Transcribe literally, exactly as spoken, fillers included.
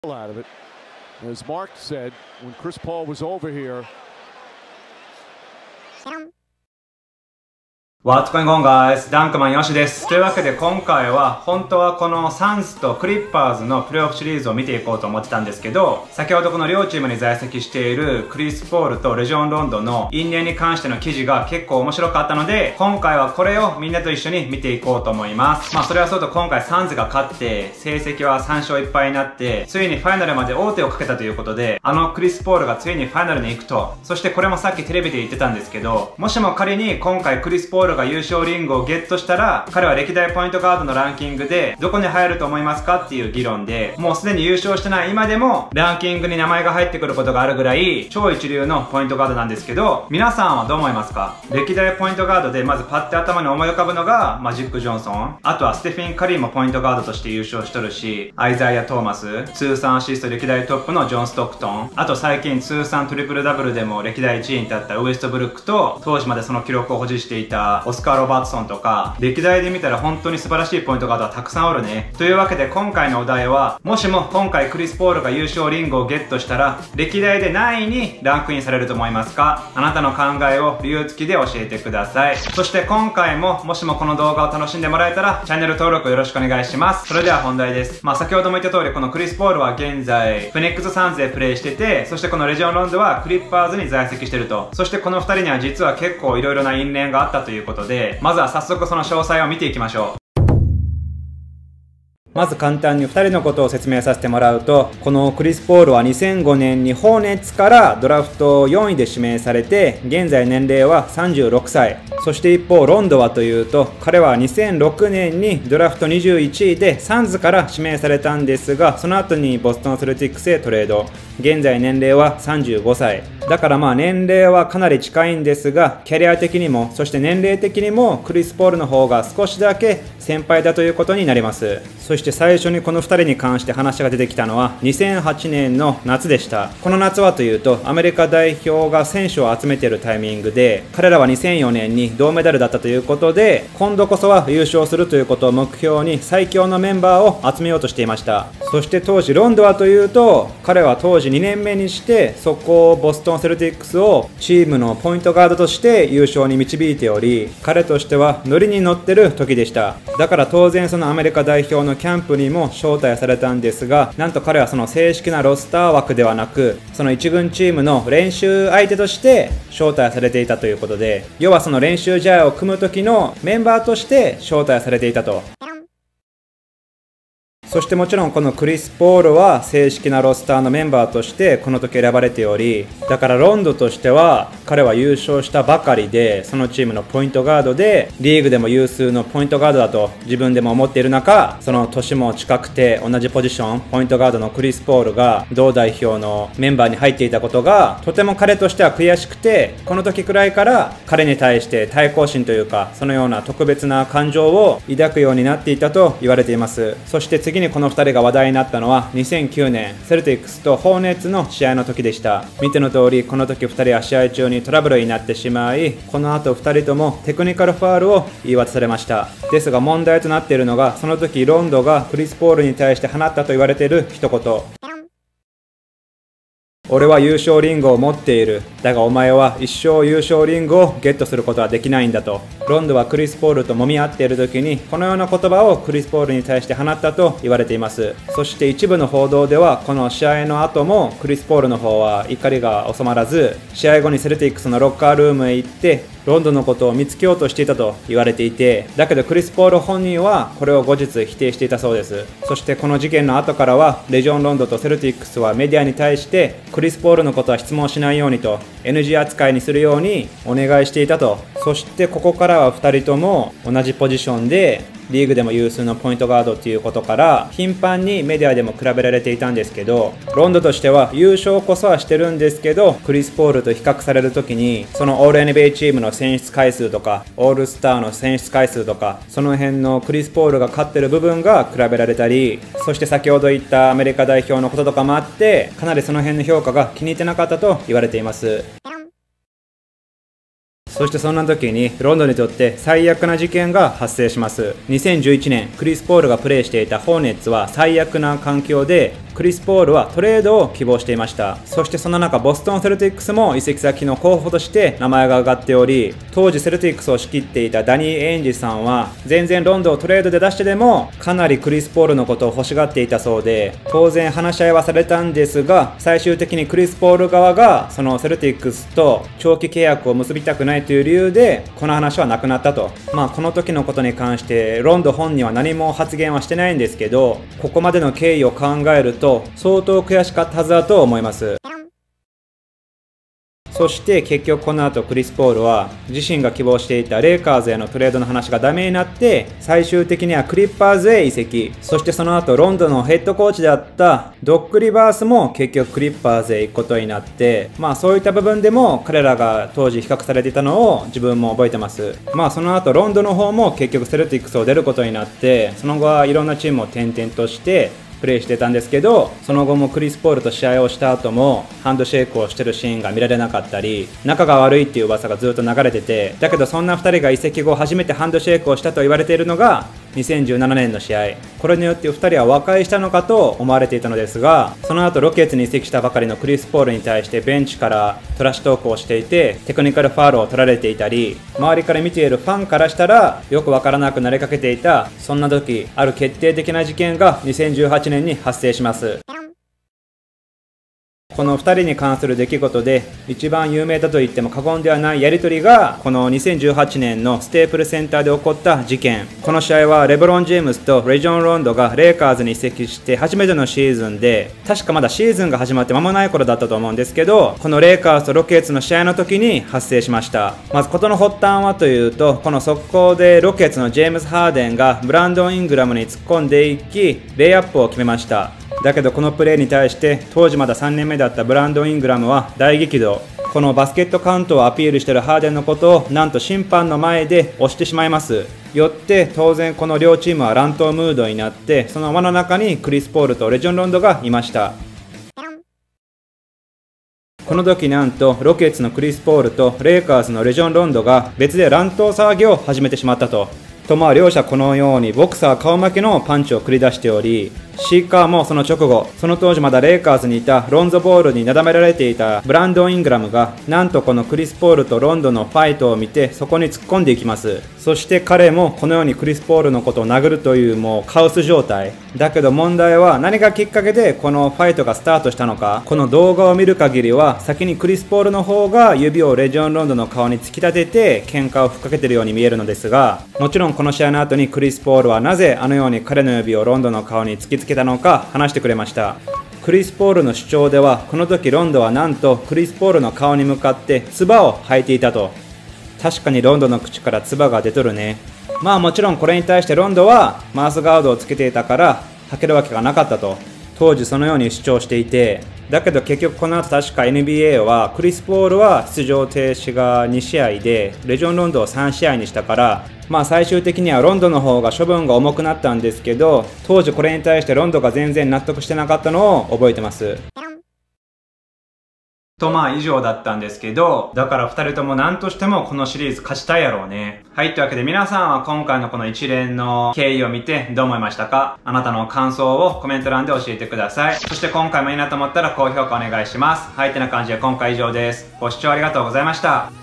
out of it. As Mark said, when Chris Paul was over here. What's going on, guys? ダンクマンヨシです。というわけで今回は本当はこのサンズとクリッパーズのプレーオフシリーズを見ていこうと思ってたんですけど、先ほどこの両チームに在籍しているクリス・ポールとレジオン・ロンドンの因縁に関しての記事が結構面白かったので、今回はこれをみんなと一緒に見ていこうと思います。まあそれはそうと今回サンズが勝って成績はさん勝いっ敗になって、ついにファイナルまで王手をかけたということで、あのクリス・ポールがついにファイナルに行くと。そしてこれもさっきテレビで言ってたんですけど、もしも仮に今回クリス・ポールが優勝リングをゲットしたら、彼は歴代ポイントガードのランキングでどこに入ると思いますかっていう議論で、もうすでに優勝してない今でもランキングに名前が入ってくることがあるぐらい超一流のポイントガードなんですけど、皆さんはどう思いますか？歴代ポイントガードでまずパッて頭に思い浮かぶのがマジック・ジョンソン、あとはステフィン・カリーもポイントガードとして優勝しとるし、アイザイア・トーマス、通算アシスト歴代トップのジョン・ストックトン、あと最近通算トリプルダブルでも歴代いちいに立ったウエストブルックと、当時までその記録を保持していたオスカー・ロバートソンとか、歴代で見たら本当に素晴らしいポイントガードはたくさんおるね。というわけで今回のお題は、もしも今回クリス・ポールが優勝リングをゲットしたら、歴代で何位にランクインされると思いますか？あなたの考えを理由付きで教えてください。そして今回ももしもこの動画を楽しんでもらえたら、チャンネル登録よろしくお願いします。それでは本題です。まあ先ほども言った通り、このクリス・ポールは現在、フェネックス・サンズでプレイしてて、そしてこのレジオン・ロンドはクリッパーズに在籍してると。そしてこのふたりには実は結構いろいろな因縁があったということで、まずは早速その詳細を見ていきましょう。まず簡単にふたりのことを説明させてもらうと、このクリス・ポールはにせんごねんにホーネッツからドラフトよんいで指名されて、現在年齢はさんじゅうろくさい。そして一方ロンドはというと、彼はにせんろくねんにドラフトにじゅういちいでサンズから指名されたんですが、その後にボストンセルティックスへトレード。現在年齢はさんじゅうごさい。だからまあ年齢はかなり近いんですが、キャリア的にもそして年齢的にもクリス・ポールの方が少しだけ先輩だということになります。そして最初にこのふたりに関して話が出てきたのはにせんはちねんの夏でした。この夏はというと、アメリカ代表が選手を集めているタイミングで、彼らはにせんよねんに銅メダルだったということで、今度こそは優勝するということを目標に最強のメンバーを集めようとしていました。そして当時ロンドはというと、彼は当時にねんめにしてそこをボストンセルティックスをチームのポイントガードとして優勝に導いており、彼としてはノリに乗ってる時でした。だから当然そのアメリカ代表のキャンプにも招待されたんですが、なんと彼はその正式なロスター枠ではなく、その一軍チームの練習相手として招待されていたということで、要はその練習試合を組む時のメンバーとして招待されていたと。そしてもちろんこのクリス・ポールは正式なロスターのメンバーとしてこの時選ばれており、だからロンドとしては彼は優勝したばかりで、そのチームのポイントガードでリーグでも有数のポイントガードだと自分でも思っている中、その年も近くて同じポジションポイントガードのクリス・ポールが同代表のメンバーに入っていたことがとても彼としては悔しくて、この時くらいから彼に対して対抗心というか、そのような特別な感情を抱くようになっていたと言われています。そして次にこのふたりが話題になったのはにせんきゅうねんセルティックスとホーネッツの試合の時でした。見ての通りこの時ふたりは試合中にトラブルになってしまい、この後ふたりともテクニカルファウルを言い渡されました。ですが問題となっているのが、その時ロンドがクリス・ポールに対して放ったと言われている一言。俺は優勝リングを持っている。だがお前は一生優勝リングをゲットすることはできないんだと。ロンドはクリス・ポールと揉み合っている時にこのような言葉をクリス・ポールに対して放ったと言われています。そして一部の報道ではこの試合の後もクリス・ポールの方は怒りが収まらず、試合後にセルティックスのロッカールームへ行ってロンドンのことを見つけようとしていたと言われていて、だけどクリス・ポール本人はこれを後日否定していたそうです。そしてこの事件の後からはレジオン・ロンドとセルティックスはメディアに対してクリス・ポールのことは質問しないようにと エヌジー 扱いにするようにお願いしていたと。そしてここからはふたりとも同じポジションでリーグでも有数のポイントガードっていうことから頻繁にメディアでも比べられていたんですけど、ロンドとしては優勝こそはしてるんですけど、クリス・ポールと比較される時にそのオール エヌビーエー チームの選出回数とかオールスターの選出回数とか、その辺のクリス・ポールが勝ってる部分が比べられたり、そして先ほど言ったアメリカ代表のこととかもあって、かなりその辺の評価が気に入ってなかったと言われています。そしてそんな時にロンドンにとって最悪な事件が発生します。にせんじゅういちねん、クリス・ポールがプレーしていたホーネッツは最悪な環境でクリス・ポールはトレードを希望していました。そしてその中、ボストン・セルティックスも移籍先の候補として名前が挙がっており、当時セルティックスを仕切っていたダニー・エインジさんは全然ロンドンをトレードで出してでもかなりクリス・ポールのことを欲しがっていたそうで、当然話し合いはされたんですが、最終的にクリス・ポール側がそのセルティックスと長期契約を結びたくないという理由でこの話はなくなったと。まあこの時のことに関してロンドン本人は何も発言はしてないんですけど、ここまでの経緯を考えると相当悔しかったはずだと思います。そして結局この後クリス・ポールは自身が希望していたレイカーズへのトレードの話がダメになって、最終的にはクリッパーズへ移籍。そしてその後ロンドンのヘッドコーチであったドッグ・リバースも結局クリッパーズへ行くことになって、まあそういった部分でも彼らが当時比較されていたのを自分も覚えてます。まあその後ロンドンの方も結局セルティックスを出ることになって、その後はいろんなチームを転々としてプレイしてたんですけど、その後もクリス・ポールと試合をした後もハンドシェイクをしてるシーンが見られなかったり、仲が悪いっていう噂がずっと流れてて、だけどそんなふたりが移籍後初めてハンドシェイクをしたと言われているのがにせんじゅうななねんの試合。これによってふたりは和解したのかと思われていたのですが、その後ロケッツに移籍したばかりのクリス・ポールに対してベンチからトラッシュトークをしていて、テクニカルファウルを取られていたり、周りから見ているファンからしたらよくわからなくなりかけていた。そんな時ある決定的な事件がにせんじゅうはちねんに発生します。このふたりに関する出来事で一番有名だと言っても過言ではないやり取りが、このにせんじゅうはちねんのステープルセンターで起こった事件。この試合はレブロン・ジェームズとレジョン・ロンドがレイカーズに移籍して初めてのシーズンで、確かまだシーズンが始まって間もない頃だったと思うんですけど、このレイカーズとロケッツの試合の時に発生しました。まず事の発端はというと、この速攻でロケッツのジェームズ・ハーデンがブランドン・イングラムに突っ込んでいきレイアップを決めました。だけどこのプレーに対して当時まださんねんめだったブランドン・イングラムは大激怒。このバスケットカウントをアピールしているハーデンのことをなんと審判の前で押してしまいます。よって当然この両チームは乱闘ムードになって、その輪の中にクリス・ポールとレジョン・ロンドがいました。この時なんとロケッツのクリス・ポールとレイカーズのレジョン・ロンドが別で乱闘騒ぎを始めてしまったと。とまあ両者このようにボクサー顔負けのパンチを繰り出しており、シーカーもその直後、その当時まだレイカーズにいたロンゾボールになだめられていたブランドン・イングラムがなんとこのクリス・ポールとロンドンのファイトを見てそこに突っ込んでいきます。そして彼もこのようにクリス・ポールのことを殴るというもうカオス状態だけど、問題は何がきっかけでこのファイトがスタートしたのか。この動画を見る限りは先にクリス・ポールの方が指をレジョン・ロンドンの顔に突き立てて喧嘩をふっかけているように見えるのですが、もちろんこの試合の後にクリス・ポールはなぜあのように彼の指をロンドンの顔に突きつけたのか話してくれました。クリス・ポールの主張では、この時ロンドンはなんとクリス・ポールの顔に向かって唾を吐いていたと。確かにロンドンの口から唾が出とるね。まあもちろんこれに対してロンドンはマウスガードをつけていたから吐けるわけがなかったと当時そのように主張していて、だけど結局この後確か エヌビーエー はクリス・ポールは出場停止がにしあいでレジョン・ロンドンをさんしあいにしたから、まあ最終的にはロンドンの方が処分が重くなったんですけど、当時これに対してロンドンが全然納得してなかったのを覚えてます。とまあ以上だったんですけど、だからふたりとも何としてもこのシリーズ勝ちたいやろうね。はい、というわけで皆さんは今回のこの一連の経緯を見てどう思いましたか？あなたの感想をコメント欄で教えてください。そして今回もいいなと思ったら高評価お願いします。はい、ってな感じで今回以上です。ご視聴ありがとうございました。